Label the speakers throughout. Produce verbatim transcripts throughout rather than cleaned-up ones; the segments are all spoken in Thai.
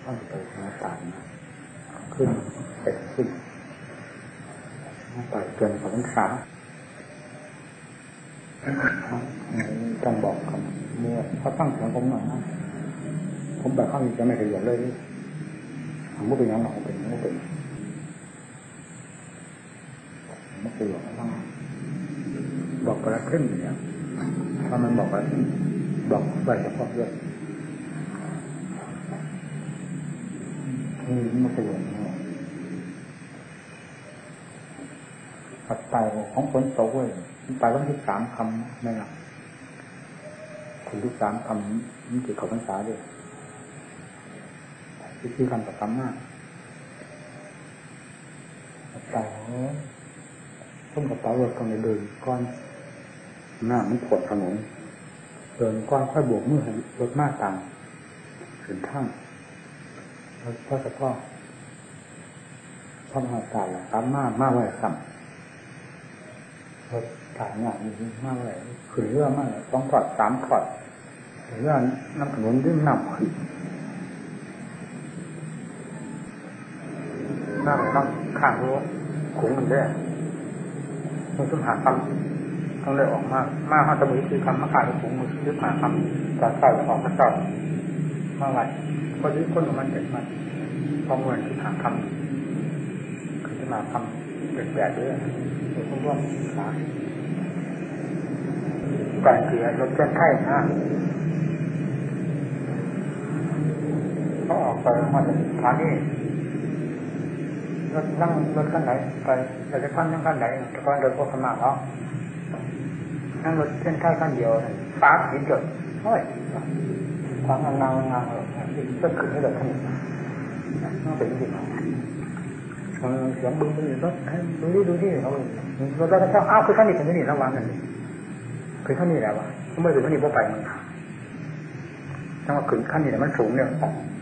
Speaker 1: ต้องไปหาตานะขึ้นเป็ดขึ้นไปเกินของขาต้องบอกกันเมื่อเขาตั้งเสียงผมหน่อยนะผมแบบข้างนี้จะไม่ขยับเลยผมไม่เป็นยังหรอกเป็นไม่เป็นไม่เป็นหรอกต้องบอกไปแล้วขึ้นอย่างเงี้ยถ้ามันบอกไปบอกไปเฉพาะเรื่องนี่ไม่เป็นอย่างนี้ปัจจัยของฝนตกเว้ยไปวันที่สามคำไม่หลับถึงที่สามคำมันติดขอบพรรษาด้วยที่คือคำต่อคำมากปัจจัยของต้นกระเป๋ารถกำลังเดินก้อนหน้ามันปวดถนนเดินก้อนค่อยบวกมือรถมากต่างถึงข้างแล้วพ่อจะพ่อพ่อมาตายละครับมากมากเลยต่ำรถถ่ายงานมีมากเลยขึ้นเรือมากเลยต้องถอดสามถอดเรือน้ำถนนด้วยน้ำขึ้นหน้าต้องข้างรั้วขุงมันได้มันต้องหาคำต้องเลยออกมามาห้าสมุยคือคำมาขาดขุงมันยึดหาคำจากเก่าออกมาเก่ามาไว้พอยึดคนของมันเด็ดมันพอเงินคือหาคำคือจะมาคำเปลี่ยนแปลงด้วยมันต้องร่วมขาก่อนเสียรถเส้นไข่นะเขาออกไปมาจากฐานนี้รถนั่งรถขั้นไหนไปเราจะขั้นนั่งขั้นไหนแต่ก่อนเดินพวกขมาเขานั่งรถเส้นไข่ขั้นเดียวฟ้าสีเกิดเฮ้ยความงามงามงามเลยก็ขึ้นให้เลยขั้นนี้นั่งเป็นจริงเสียงบึ้งบึ้งรถดูดิดูดิเขารถเราจะเช่าอ้าวคือขั้นนี้เป็นที่นี่ระวังกันดิคือขั้นนี้แหละวะเขาไม่ถึงขั้นนี้พวกไปมันถ้าว่าขึ้นขั้นนี้เนี่ยมันสูงเนี่ย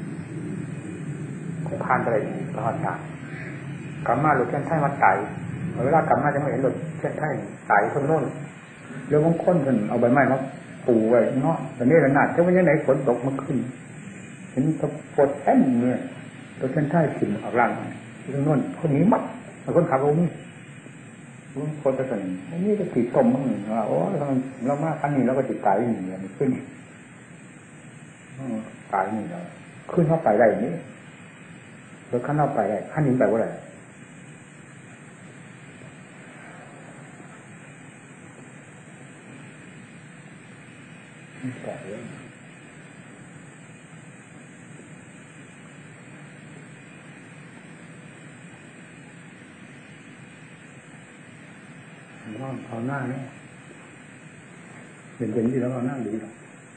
Speaker 1: คงผ่านไปเลยตลอดกาลกลับมาหลุดเส้นไถ่มาไต่เวลากลับมาจะไม่เห็นหลุดเส้นไถ่ไต่คนโน้นเรื่องของคนคนเอาใบไม้มาปูไว้เนาะแต่นี่ระนาดจะว่ายังไงฝนตกมาขึ้นเห็นตะปดแท่นเนี่ยตัวเส้นไถ่ขึ้นออกล่างคนโน้นคนนี้มัดคนขับรถนี่คนจะสั่นนี่จะติดต้มมั้งว่าโอ้ทำไมเรามาขั้นนี้เราก็ติดตายอย่างนี้ขึ้นตายนี่เราขึ้นเข้าไปได้อย่างนี้รถขั้นเข้าไปได้ขั้นนี้ไปว่าอะไรแต่เรื่องว่าเอาหน้าเนี่ยเป็นเป็นที่แล้วเอาหน้าดีหรอก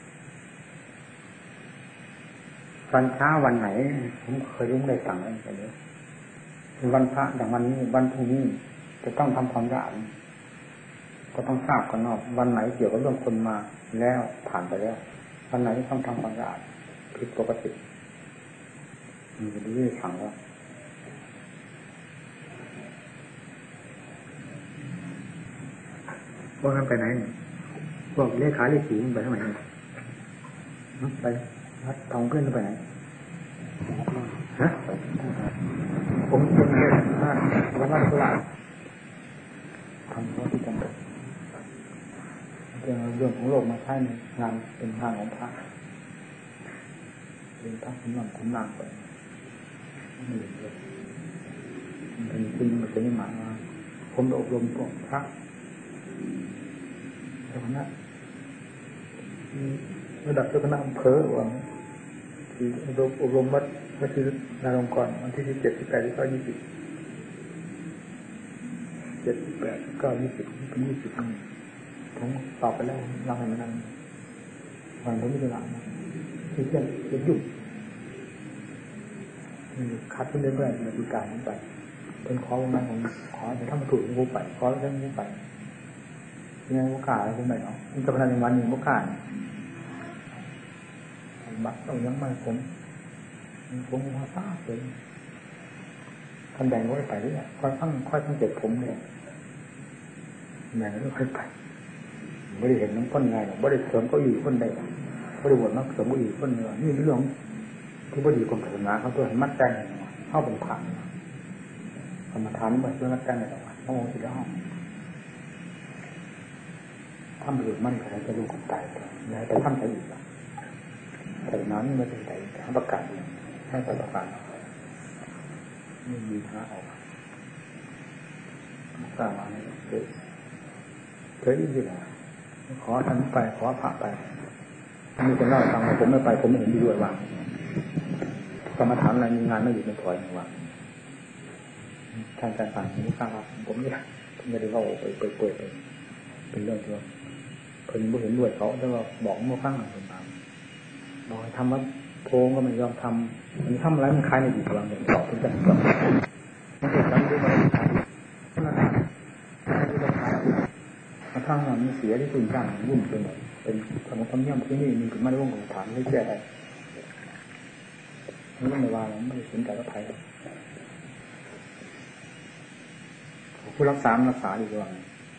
Speaker 1: วันเช้าวันไหนผมเคยรู้ได้สั่งอะไรไปเลยวันพระอย่างวันนี้วันพรุ่งนี้จะต้องทำความสะอาดก็ต้องทราบกันนอกวันไหนเกี่ยวกับเรื่องคนมาแล้วผ่านไปแล้ววันไหนต้องทำความสะอาดผิดปกติมีที่สั่งว่าพวกนั้นไปไหนพวกเลขาเลขีมันไปทำไมไปวัดทองเพื่อนไปไหนฮะผมเป็นเรื่องมากแล้วว่าตลาดทำเพราะที่จำเป็นเรื่องเรื่องของโลกมาใช้ในงานเป็นงานของพระเป็นพระคุณนำคุณนางไปไม่เห็นเลยมันเป็นจริงมันเป็นนิมาผมอบรมพวกพระเจ้าคณะระดับเจ้าคณะอำเภอว่าที่อบรมวัดวัดที่นาลงกรวันที่สิบเจ็ดสิบแปดสิบเก้ายี่สิบเจ็ดสิบแปดเก้ายี่สิบเป็นยี่สิบผมตอบไปแล้วเราให้มันนั่งวันผมไม่ได้หลังที่เที่ยงจะหยุดคัดขึ้นเรื่อยๆในปีการนี้ไปเป็นขอวันนั้นผมขอจะทำถูกงูไปขอเรื่องงูไปยังไงงูกาอะไรผมไปเนาะมันจะพนันในวันหนึ่งงูกาบัตรต้องยังไม่ผมผมมีภาษาเป็นคันแบ่งก็ไปเนี่ยค่อยตั้งค่อยตั้งเจ็บผมเนี่ยแบ่งก็ค่อยไปไม่ได้เห็นน้ำพ้นไงหรอกไม่ได้เสริมก็อยู่พ้นใดไม่ได้บวชนักเสริมก็อยู่พ้นเนื้อนี่เรื่องที่บดีกรมศาสนาเขาตัวให้มัดใจเข้าเป็นผ่านกรรมฐานเหมือนเพื่อมัดใจในตรงนั้นพระองค์ที่ได้ห้องทำหรือมั่นอะไรจะรู้กับใจอย่าไปทำใจอีกแต่นั้นไม่เป็นใจแต่ประกาศให้ประกาศไม่มีท่าออกกล้ามาเนี่ยเคยเคยยิ่งๆนะขอท่านไปขอพระไปมีคนเล่าฟังผมไม่ไปผมไม่เห็นดีด้วยว่ากรรมฐานอะไรมีงานไม่หยุดไม่ถอยว่าท่านอาจารย์สั่งนี้ฟังครับผมไม่ผมไม่ได้เข้าไปเปิดเปิดเป็นเรื่องที่ว่าเพิ่นไม่เห็นด้วยเขาแต่ว่าบอกเมื่อฟังอะไรต่างๆบอกให้ทำว่าโพงก็ไม่ยอมทำมันทำอะไรมันคล้ายในอีกพลังอย่างต่อเป็นกันต่อมันเกิดการดูมาขนาดนั้นมาทั้งนั้นมีเสียที่ตื่นตั้งวุ่นไปหมดเป็นขนมคำเยี่ยมที่นี่มีถึงมาได้วงของฐานไม่แก้ได้นี่ไม่ว่าเราไม่ได้สนใจกับใครผู้รักษารักษาดีกว่า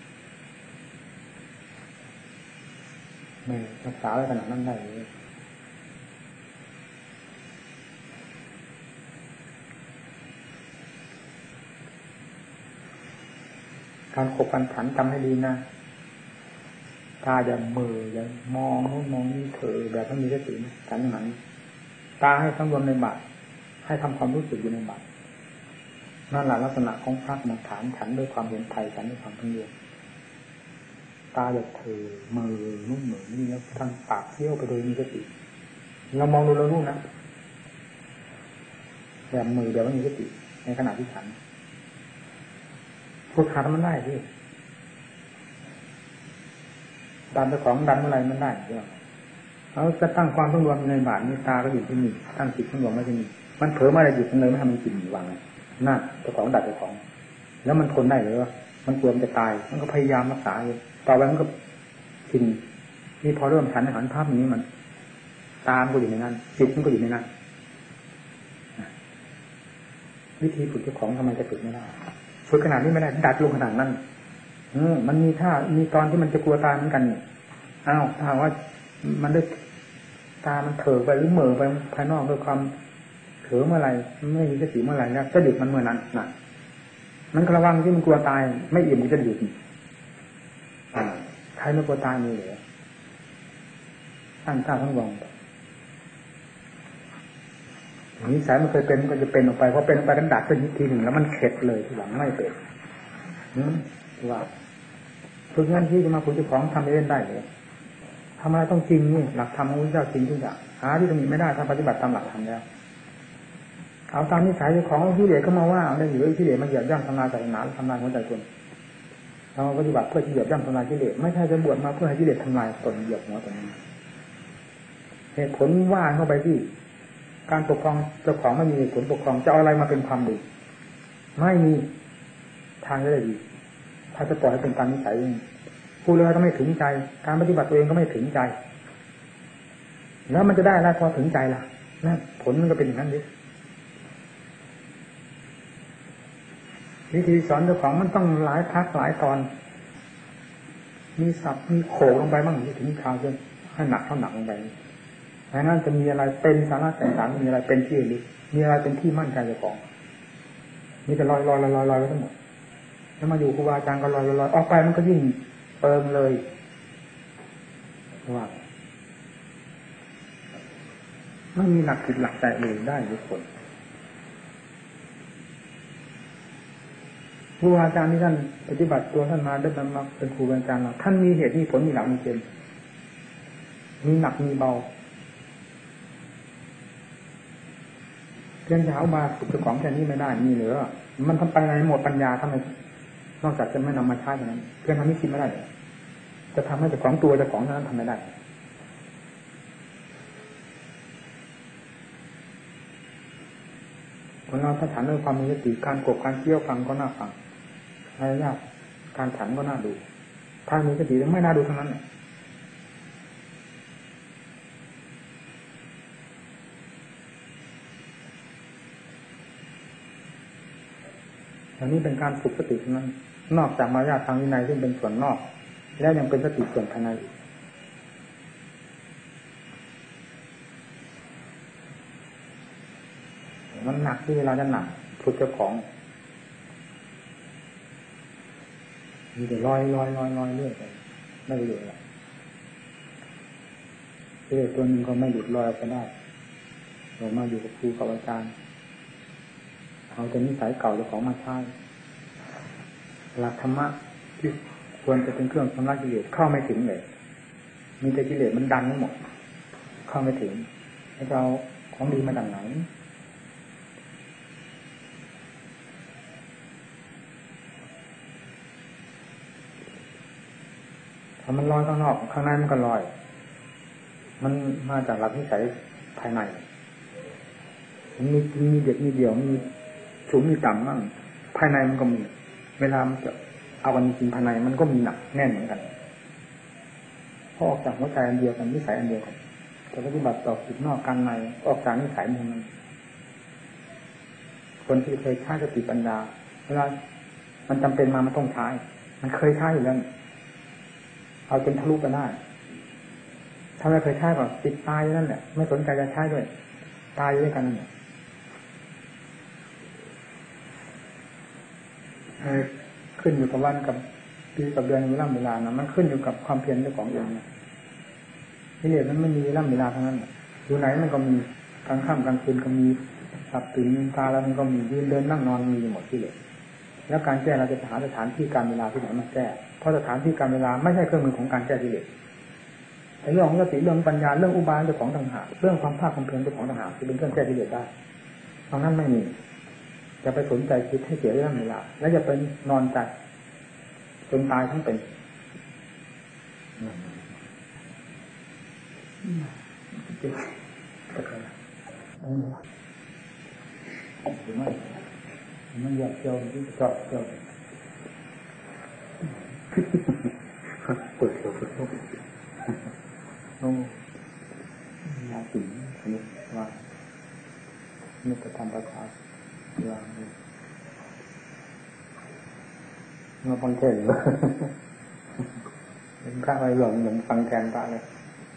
Speaker 1: ไม่รักษาอะไรขนาดนั้นได้เลยการขบกันขันจำให้ดีนะตาอย่าเมื่ออย่ามองโน้นมองนี่เถอแบบไม่มีสติขันหนังตาให้ทั้งรวมในบาตรให้ทำความรู้สึกอยู่ในบาตรนั่นแหละลักษณะของพระกรรมฐานฉันด้วยความเห็นไทยฉันด้วยความทั้งเดียวตาอย่าเถอมือนุ่มเหมือนนี่แล้วทำปากเที่ยวไปโดยมีสติเรามองดูเรารู้นะแบบมือแบบไม่มีสติในขณะที่ฉันพูดขาดมันได้ที่ดันเจ้าของดันเมื่อไรมันได้ใช่ไหมเขาจะตั้งความต้องรวมในบาทนี้ตาก็อยู่ที่นี่ตั้งจิตต้องรวมไว้ที่นี่มันเผลอมาอะไรหยุดมันเลยไม่ทำมันจิตวางนั่นเจ้าของดัดเจ้าของแล้วมันทนได้หรือว่ามันกลัวมันจะตายมันก็พยายามรักษาอยู่ต่อไปมันก็กินนี่พอเริ่มฉันหันภาพนี้มันตามก็อยู่ในนั้นจิตมันก็อยู่ในนั้นวิธีฝึกเจ้าของทำไมจะฝึกไม่ได้ฝึกขนาดนี้ไม่ได้ดัดลงขนาดนั้นอืมมันมีท่ามีตอนที่มันจะกลัวตายเหมือนกันนี่อ้าวถ้าว่ามันได้ตามันเถอไปหรือเหม่อไปภายนอกด้วยความเถอเมื่อไรไม่มีสติเมื่อไรแล้วจะหยุดมันเมื่อนั้นน่ะมันระวังที่มันกลัวตายไม่อิ่มมันจะหยุดอ่าใครไม่กลัวตายมีเหรอตั้งท่าทั้งวงนิสัยมันเคยเป็นมันก็จะเป็นออกไปเพราะเป็นออกไปกันดัดไปทีหนึ่งแล้วมันเข็ดเลยทีหลังไม่เป็นว่าฝึกงานที่จะมาคุณเจ้าของทำเล่นได้เลยทำอะไรต้องจริงนี่หลักธรรมของพระเจ้าจริงทุกอย่างหาที่จะมีไม่ได้ถ้าปฏิบัติตามหลักธรรมแล้วเอาตามนิสัยของที่เหลือก็มาว่าเอาได้หรือที่เหลือมันเหยียบย่ำทำลายศาสนาทำลายหัวใจคนเราปฏิบัติเพื่อที่เหยียบย่ำทำลายกิเลสไม่ใช่จะบวชมาเพื่อให้กิเลสทำลายตนเหยียบหัวตนนี้เหตุผลว่าเข้าไปที่การปกครองเจ้าของไม่มีผลปกครองจะเอาอะไรมาเป็นความดีไม่มีทางได้ดีถ้าจะปล่อยให้เป็นตามนิสัยพูดเลยก็ไม่ถึงใจการปฏิบัติตัวเองก็ไม่ถึงใจแล้วมันจะได้อะไรพอถึงใจล่ะนั่นผลมันก็เป็นอย่างนั้นดิวิธีสอนเจ้าของมันต้องหลายพักหลายตอนมีสับมีโขลงไปบ้างถึงข่าวจนให้หนักเท่าหนักลงไปดังนั้นจะมีอะไรเป็นสาระแก่นสารมีอะไรเป็นที่ลึกมีอะไรเป็นที่มั่นใจเจ้าของมีแต่ลอยลอยลอยลอยลอยไปทั้งหมดแล้วมาอยู่ครูบาอาจารย์ก็ลอยลอยลอยออกไปมันก็ยิ่งเปิงเลยว่าไม่มีหลักจิตหลักใจเลยได้ทุกคนครูอาจารย์ที่ท่านปฏิบัติตัวท่านมาได้มาเป็นครูอาจารย์เราท่านมีเหตุมีผลมีหลักมีเกณฑ์มีหนักมีเบาเพียงจะเอามาฝึกเจ้าของแค่นี้ไม่ได้มีเหลือมันทำไปไงหมดปัญญาทำไมนอกจากจะไม่นำมาใช้เท่านั้นเพื่อนทำให้คิดไม่ได้จะทำให้เจ้าของตัวเจ้าของนั้นทำไม่ได้คนเราถ้าฉันด้วยความมีสติการกบการเที่ยวฟังก็น่าฟังอะไรยากการฉันก็น่าดูถ้ามีสติไม่น่าดูทั้งนั้นอันนี้เป็นการฝึกสติเท่านั้นนอกจากมารยาททางวินัยซึ่งเป็นส่วนนอกแล้วยังเป็นสติส่วนภายในมันหนักที่เวลาจะหนักทุกเจ้าของมีแต่ลอยลอยลอยลอยเรื่อยไปไม่ได้เลยเรื่อยตัวนึงก็ไม่หลุดลอยไปได้เรามาอยู่กับครูกับอาจารย์เอาแต่นิสัยเก่าเจ้าของมาใช้หลักธรรมะที่ควรจะเป็นเครื่องชำระกิเลสเข้าไม่ถึงเลยมีแต่กิเลสมันดันทั้งหมดเข้าไม่ถึงให้เราของดีมาจากไหนถ้ามันลอยข้างนอกข้างในมันก็ลอยมันมาจากหลักนิสัยภายในมันมีมีเด็ดมีเดี่ยวมีสูงมีต่ำมั่งภายในมันก็มีเวลามันจะเอากันจริงภายในมันก็มีหนักแน่นเหมือนกันเพราะออกจากหัวใจอันเดียวกันนิสัยอันเดียวกันแต่ปฏิบัติต่อจิตนอกกลางในออกจากนิสัยมันคนที่เคยใช้สติปัญญาเวลามันจำเป็นมามันต้องใช้มันเคยใช้อยู่แล้วเอาจนทะลุไปได้ถ้าไม่เคยใช้ก็ติดตายนั่นแหละไม่สนใจจะใช้ด้วยตายด้วยกันนั่นแหละขึ้นอยู่กับวันกับปีกับเดือนเวลาเวลานะมันขึ้นอยู่กับความเพียรเจ้าของเองนะที่เหลือมันไม่มีเวลาเวลาทั้งนั้นอยู่ไหนมันก็มีกลางค่ำกลางคืนก็มีหลับตื่นลืมตาแล้วมันก็มียืนเดินนั่งนอนมีหมดที่เหลือแล้วการแก้เราจะหาสถานที่การเวลาที่ไหนมาแก้เพราะสถานที่การเวลาไม่ใช่เครื่องมือของการแก้ที่เหลือในเรื่องของสติเรื่องปัญญาเรื่องอุบายเจ้าของต่างหากเรื่องความภาคความเพียรเจ้าของต่างหากที่เป็นเครื่องแก้ที่เหลือได้ตรงนั้นไม่มีจะไปสนใจคิดให้เสียเรื่องเวลาแล้วจะเป็นนอนใจจนตายทั้งเป็นไม่ไม่อยากเกี่ยวที่เจาะเกี่ยวเปิดเกี่ยวเปิดโลกโอ้ยาสิงสนุกว่านี่จะทำประกาศวางมาฟังเทศน์เป็นพระอะไรหลงเหมือนฟังแทนพระเลย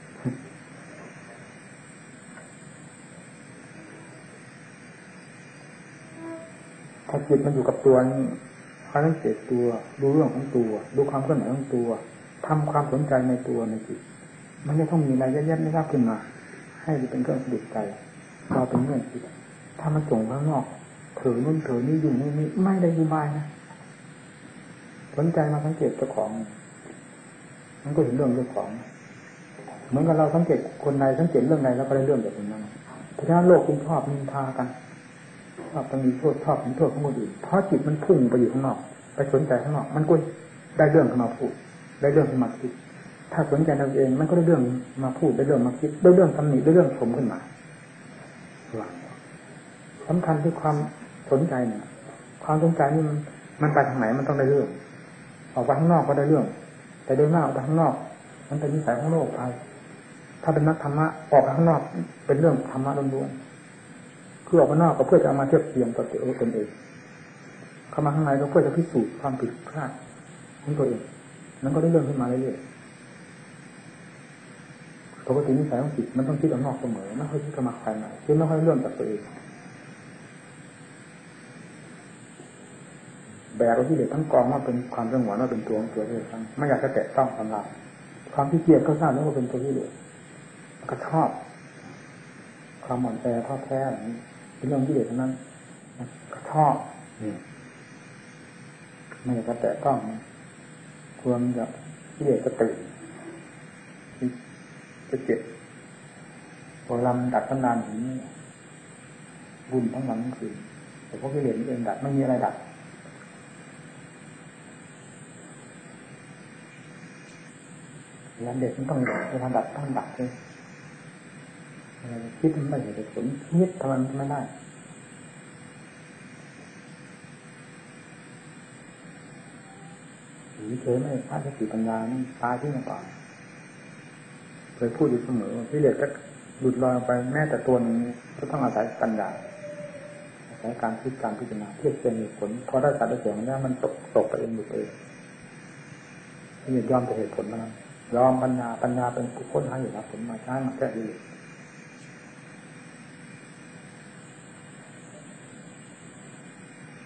Speaker 1: ถ้าจิตมันอยู่กับตัวนี้ความสังเกตตัวดูเรื่องของตัวดูความเคลื่อนไหวของตัวทำความสนใจในตัวในจิตมันไม่ต้องมีอะไรแยกๆไม่ทราบขึ้นมาให้เป็นเครื่องสะดุดใจเราเป็นเรื่องจิตถ้ามันส่งข้างนอกเถือนู่นเถือนี่อยู่นี่นี่ไม่ได้อุบายนะสนใจมาสังเกตเจ้าของมันก็เห็นเรื่องเจ้าของเหมือนกับเราสังเกตคนใดสังเกตเรื่องใดแล้วก็ได้เรื่องแบบนั้นเพราะฉะนั้นโลกคุณชอบนินทากันชอบต้องมีโทษชอบมีโทษของคนอื่นเพราะจิตมันพุ่งไปอยู่ข้างนอกไปสนใจข้างนอกมันก็ได้เรื่องขึ้นมาพูดได้เรื่องขึ้นมาคิดถ้าสนใจเราเองมันก็ได้เรื่องมาพูดได้เรื่องมาคิดได้เรื่องตำหนิได้เรื่องชมขึ้นมาสำคัญที่ความสนใจเนี่ยความสนใจนี่มันมันไปทางไหนมันต้องได้เรื่องออกไปข้างนอกก็ได้เรื่องแต่โดยมากออกไปข้างนอกมันเป็นนิสัยของโลกไปถ้าเป็นนักธรรมะออกไปข้างนอกเป็นเรื่องธรรมะล้วนๆคือออกไปนอกก็เพื่อจะเอามาเทียบเทียมกับตัวตนเองเข้ามาข้างในก็เพื่อจะพิสูจน์ความผิดพลาดของตัวเองนั้นก็ได้เรื่องขึ้นมาเรื่อยๆปกตินิสัยของจิตมันต้องคิดออกนอกเสมอไม่ค่อยคิดเข้ามาภายในคือไม่ค่อยเรื่องจากตัวเองแบกเอาที่เด็ดทั้งกองว่าเป็นความสงวนว่าเป็นตัวของตัวเองทั้งไม่อยากจะแตะต้องความลับความที่เกียดก็ทราบแล้วว่าเป็นตัวที่เหลือก็ชอบความหม่อนแอท้อแท้เป็นเรื่องที่เด็ดทั้งนั้นก็ชอบไม่อยากจะแตะต้องควรจะที่เด็ดจะตื่นจะเจ็บพอลำดัดตั้งนานอย่างนี้บุญทั้งวันทั้งคืนแต่พวกที่เด็ดเองดัดไม่มีอะไรดัดแล้วเด็กมันต้องเวลาดัดต้องดัดเลยคิดมันไม่เห็นผลคิดทำมันไม่ได้หรือเฉยไม่พลาดสติปัญญานี่ตายที่มาก่อนเคยพูดอยู่เสมอที่เด็กก็หลุดลอยไปแม้แต่ตัวนึงก็ต้องอาศัยปัญญาอาศัยการคิดการพิจารณาเทียบเทียงผลพอได้สัตว์ได้เสียงแล้วมันตกตกไปเองหลุดเองนี่ยอมจะเหตุผลมันยอมปัญญาปัญญาเป็นผู้ค้นหาอยู่แล้วผลมาใช้มาแก้ดี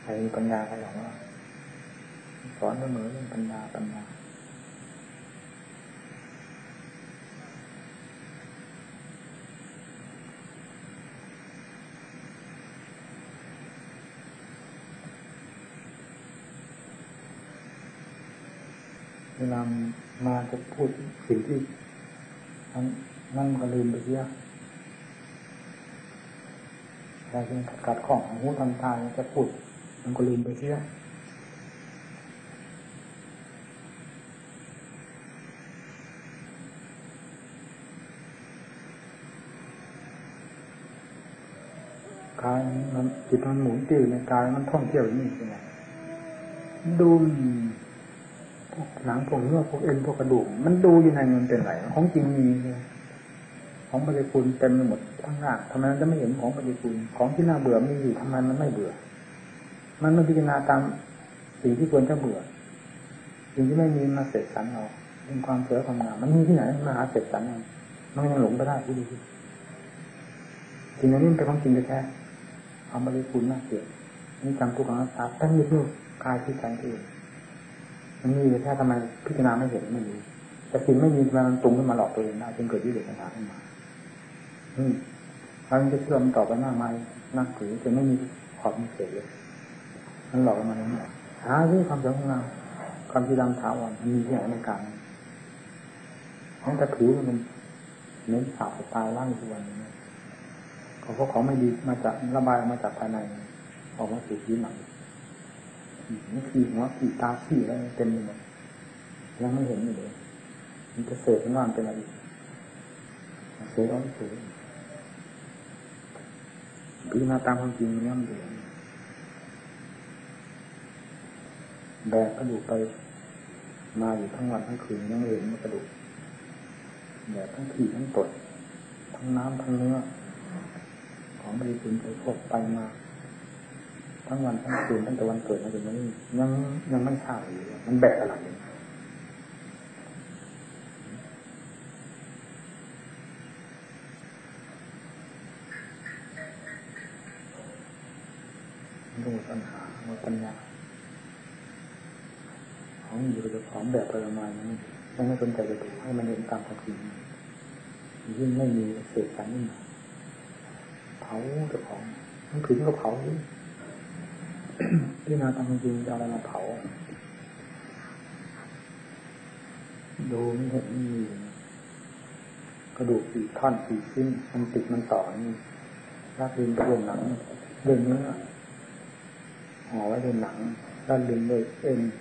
Speaker 1: มีปัญญาใครหรอกว่าสอนเสมอเรื่องปัญญาปัญญาเวลามาจะพูดสิ่งที่นั่นก็ลืมไปเสียอะไรที่กัดข้องหูทำทางจะพูดมันก็ลืมไปเสียกายมันจิตมันหมุนติ้วในกายมันท่องเที่ยวอย่างนี้ใช่ไหมดูพวกหนังพวกเนื้อพวกเอ็นพวกกระดูกมันดูยังไงมันเป็นไรของจริงมีของปฏิกูลเต็มไปหมดทั้งหน้าทำไมมันจะไม่เห็นของปฏิกูลของที่น่าเบื่อมีอยู่ทำไมมันไม่เบื่อมันไม่พิจารณาตามสิ่งที่ควรจะเบื่อสิ่งที่ไม่มีมาเสร็จสรรเราเป็นความสวยความงามมันมีที่ไหนมาหาเสร็จสรรมันยังหลงไปได้ที่ดีจริงๆนี่เป็นของจริงแท้ความปฏิกูลน่าเกลียดนี่จำทุกข์ของนักศึกษาตั้งยึดอยู่กายที่ใจเองมันมีแค่ทำไมพิจารณาไม่เห็นไม่รู้แต่สิ่งไม่มีมันตรงขึ้นมาหลอกตัวเองได้จึงเกิดวิเลศปัญหาขึ้นมาอืมมันจะเชื่อมต่อไปมากมายนักถือจะไม่มีขอบมีเขตเลยมันหลอกมาอย่างนี้หาที่ความสวยงามความที่ดังถาวรมันมีที่ไหนในกลางของกระถือมันเน้นสาวตายร่างทุกวันนี้เขาเพราะของไม่ดีมาจากระบายมาจากภายในออกมาสู่ที่หนังนี่ขี้หัวขี้ตาขี้อะไรเต็มไปหมดยังไม่เห็นอยู่เลยมันจะเสกงานเป็นอะไรเสกเอาเสกพิจารณาตามความจริงมันย่อมเดือดแบกกระดูกไปมาอยู่ทั้งวันทั้งคืนยังไม่เห็นมันกระดูกแบกทั้งขี้ทั้งตดทั้งน้ำทั้งเนื้อของบริสุทธิ์ไปพบไปมาทั้งวันทั้งคืนตั้งแต่วันเกิดมาจนวันนี้ยังยังไม่ทราบอยู่มันแบกอะไรดูปัญหาว่าปัญญาของอยู่กับของแบบประมาณนี้ยังไม่สนใจจะดูให้มันเห็นตามความจริงยิ่งไม่มีเศษสันนี่เผาเจ้าของมันถึงก็เผาที่นาตามความจริงจะอะไรมาเผาดูไม่เห็นมีกระดูกสี่ท่อนสี่ชิ้นมันติดมันต่อนี่ลากดินไปบนหนังเดินเนื้อห่อไว้บนหนังด้านลึงเลยเอ็น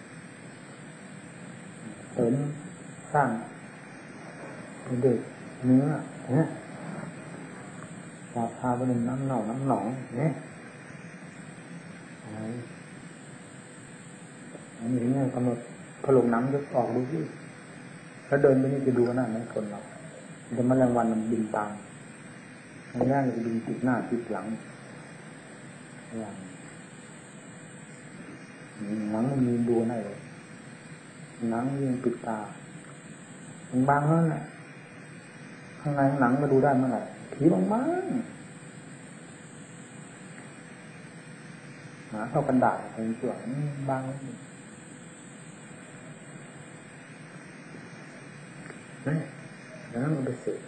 Speaker 1: เสริมสร้างเป็นเด็กเนื้อเนี่ยพาพาไปหนึ่งน้ำหนองน้ำหนองเนี่ยอันนี้เนี่ยกำหนดผลงหนังยกออกดูสิแล้วเดินไปนี่จะดูหน้านั้นคนเราจะมาแรงวันมันบินตามอันนี้จะบินติดหน้าติดหลังอย่างหนังมันมีดูได้เลยหนังยังปิดตามันบางนั่นแหละข้างในหนังมาดูได้เมื่อไหร่ผีบางมากหาเข้ากันดาษเป็นส่วนบางนี่แล้วมันไปเสก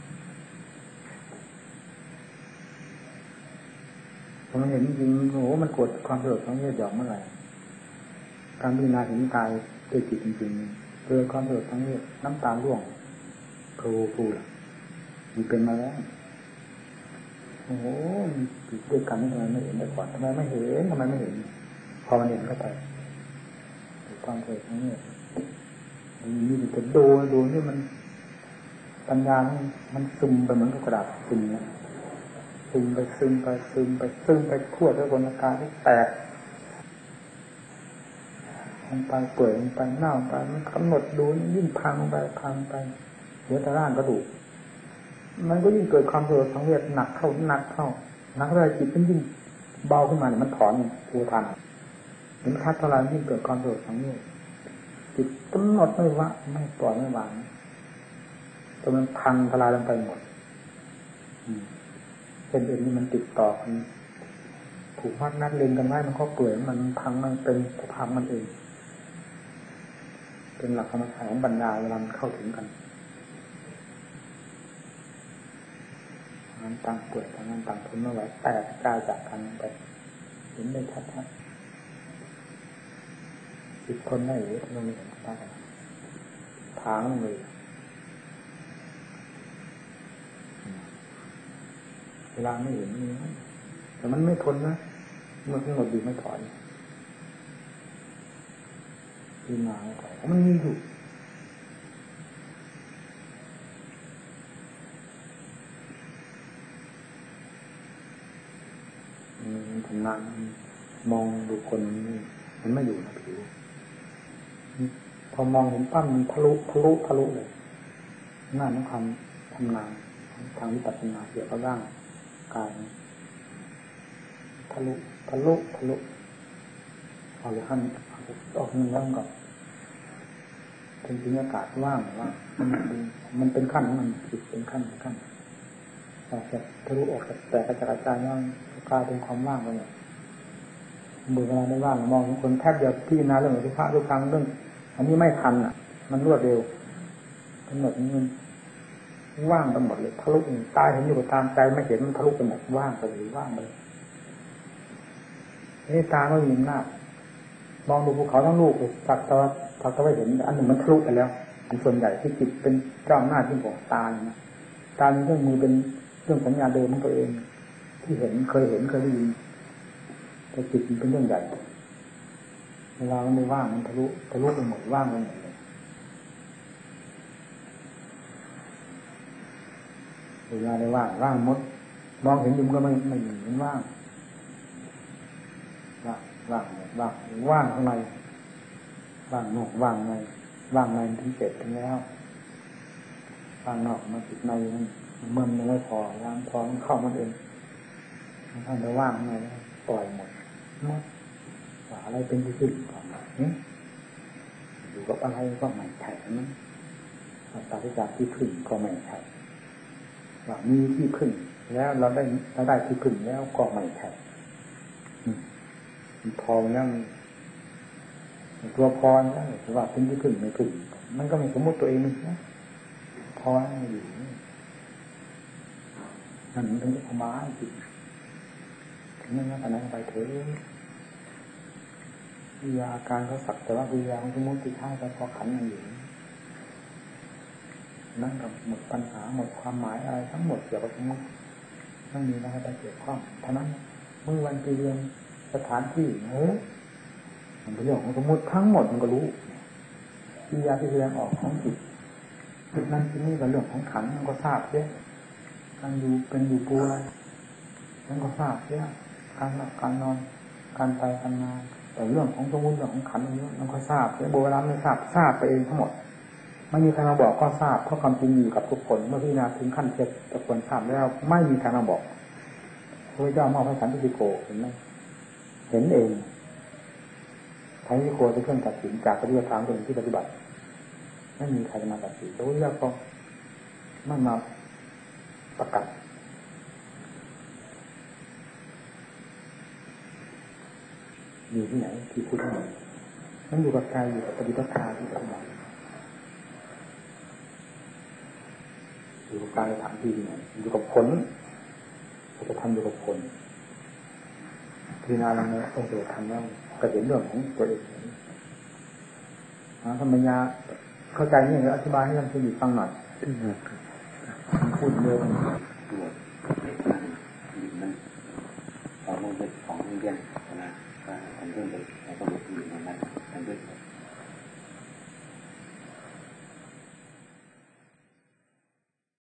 Speaker 1: พอมันเห็นจริงโอ้โหมันกดความสลดของเลือดหยอกเมื่อไหร่การพิจารณาเห็นกายด้วยจิตจริงๆเจอความสลดของเลือดน้ำตาร่วงครูครูล่ะมันเป็นมาแล้วโอ้โหติดด้วยกันทำไมไม่เห็นแต่ก่อนทำไมไม่เห็นทำไมไม่เห็นพอมันเห็นเข้าไปความสลดของเลือดมันมีแต่ดูดูนี่มันปัญญามันซึมไปเหมือนกับกระดาษซึมนะซึมไปซึมไปซึมไปซึมไปทั่วทั้งบนกายที่แตกมันไปเปื่อยมันไปเน่าไปมันกำหนดดูยิ่งพังไปพังไปเหลือแต่ร่างกระดูกมันก็ยิ่งเกิดความโกรธสังเวชหนักเข้าหนักเข้าหนักเลยจิตมันยิ่งเบาขึ้นมาเนี่ยมันถอนตัวทันเห็นคัดเท่าไรยิ่งเกิดความโกรธสังเวชจิตกำหนดไม่ว่าไม่ปล่อยไม่วางจนมันพังทลายลงไปหมดเป็นเอ็นนี่มันติดต่อกันถูกมัดนัดเล็งกันไว้มันก็เปื่อยมันพังมันเป็นสภาพมันเองเป็นหลักธรรมชาติของบรรดาเวลามันเข้าถึงกันมันต่างเปื่อยต่างนั้นต่างทนไม่ไหวแตกกายจากกันไปเห็นได้ชัดๆจิตคนได้หรือมันไม่เห็นได้ทางเลยเวลาไม่เห็นนี่แต่มันไม่ทนนะเมื่อทั้งหมดอยู่ไม่ถอนที่มาถอนมันมีอยู่มันทำงานมองดูคนนี่มันไม่อยู่ในผิวพอมองเห็นปั้มมันทะลุทะลุทะลุเลยหน้าของความทำงานทางวิปัสสนาเกี่ยวกับร่างกายทะลุทะลุทะลุเอาเลยขั้นออกมันแล้วก็เป็นบรรยากาศว่างว่ามันมันเป็นขั้นมันจิตเป็นขั้นเป็นขั้นออกจากทะลุออกจากแต่กระจายกายว่างกลายเป็นความว่างไปเนี่ยเมื่อเวลาได้ว่างมองคนแทบเดียวที่นาเรื่องทุกพระทุกครั้งเรื่องอันนี้ไม่ทันอ่ะมันรวดเร็วทั้งหมดมันว่างไปหมดเลยทะลุตายเห็นอยู่กับตามใจไม่เห็นมันทะลุไปหมดว่างไปเลยว่างไปนี่ตาไม่มีหน้ามองดูภูเขาทั้งลูกเลยตัดตาตัดตาไปเห็นอันหนึ่งมันทะลุไปแล้วอันส่วนใหญ่ที่จิตเป็นเจ้าหน้าที่ของตาเนี่ยตาเป็นเครื่องมือเป็นเรื่องสัญญาเดิมของตัวเองที่เห็นเคยเห็นเคยได้ยินแต่จิตมันเป็นเรื่องใหญ่เวลามันไม่ว่างมันทะลุทะลุไปหมดว่างไปหมดเลยเวลาได้ว่างว่างหมดมองเห็นยุ่งก็ไม่ไม่เห็นมันว่างว่างว่างว่างว่างข้างในว่างนอกว่างในว่างในถึงเสร็จถึงแล้วว่างนอกมาติดในมันมันไม่พอล้างพอมันเข้ามันเองท่านจะว่างข้างในปล่อยหมดหมดว่าอะไรเป็นที่สุดของนี้อยู่กับอะไรก็ไม่ใช่นั้นตาที่จากที่พึ่งก็ไม่ใช่ว่ามีที่พึ่งแล้วเราได้เราได้ที่พึ่งแล้วก็ไม่ใช่พอแล้วตัวพรแล้วว่าเป็นที่พึ่งไม่พึ่งมันก็ไม่สมมติตัวเองนะพออยู่นั่นมันถึงจะเอามาจริงถึงนั้นขนาดไปเถอะวิญญาอาการเขาสักแต่ว่าวิญญาของสมมติที่ท่าแต่พอขันมันอยู่นั่นกับหมดปัญหาหมดความหมายอะไรทั้งหมดเกี่ยวกับสมมติไม่มีอะไรไปเกี่ยวข้องเท่านั้นเมื่อวันปีเรียนสถานที่เฮ้ยมันเป็นเรื่องของสมมติทั้งหมดมันก็รู้วิญญาที่แสดงออกของจิตจิตนั้นที่นี่กับเรื่องของขันมันก็ทราบเยอะการอยู่เป็นอยู่ปูอะไรมันก็ทราบเยอะการหลับการนอนการไปการมาแต่เรื่องของสมมติเรื่องของขันนี้มันก็ทราบแต่โบราณไม่ทราบทราบไปเองทั้งหมดไม่มีใครมาบอกก็ทราบเพราะความจริงอยู่กับทุกคนเมื่อพิจารณาถึงขั้นเทศตะควรทราบแล้วไม่มีใครมาบอกพระเจ้ามอบให้สันติโกเห็นไหมเห็นเองสันติโกเป็นเครื่องตัดสินจากปฏิบัติธรรมเป็นที่ปฏิบัติไม่มีใครมาตัดสินพระเจ้าก็ไม่มาประกาศอยู่ที่ไหนที่พุทธมนต์มันอยู่กับกายอยู่กับปฏิปทาที่ทำมาอยู่กับการทำที่ไหนอยู่กับผลเราจะทำอยู่กับผลพิจารณาแล้วเนี่ยต้องเกิดทำแล้วก็เห็นเรื่องของตัวเองธรรมญาเข้าใจนี่อธิบายให้ท่านผู้ฟังหน่อยพูดเยอะตัวเด็กนั่นนั่นเอาลงไปของเรียนนะว่าทำเรื่องเด็กแล้วก็อยู่ในนั้นทำด้วย